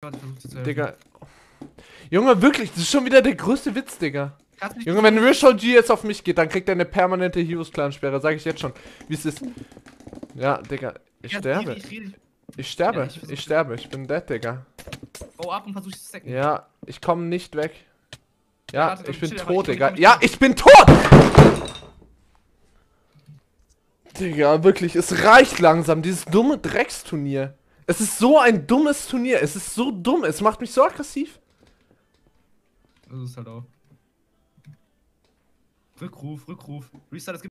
Warte, ich versuch dir zu helfen. Digga. Junge, wirklich, das ist schon wieder der größte Witz, Digga. Junge, wenn Rishon G jetzt auf mich geht, dann kriegt er eine permanente Heroes-Clan-Sperre, sag ich jetzt schon. Wie es ist. Ja, Digga, ich sterbe. Ich sterbe, ich sterbe, ich bin dead, Digga. Oh, ab und versuch dich zu stacken. Ja, ich komme nicht weg. Ja, warte, ich bin chill, tot, ich Digga. komm Ja, ich bin tot! Digga, wirklich, es reicht langsam, dieses dumme Drecksturnier. Es ist so ein dummes Turnier, es ist so dumm, es macht mich so aggressiv. Das ist halt auch. Rückruf. Restart, es gibt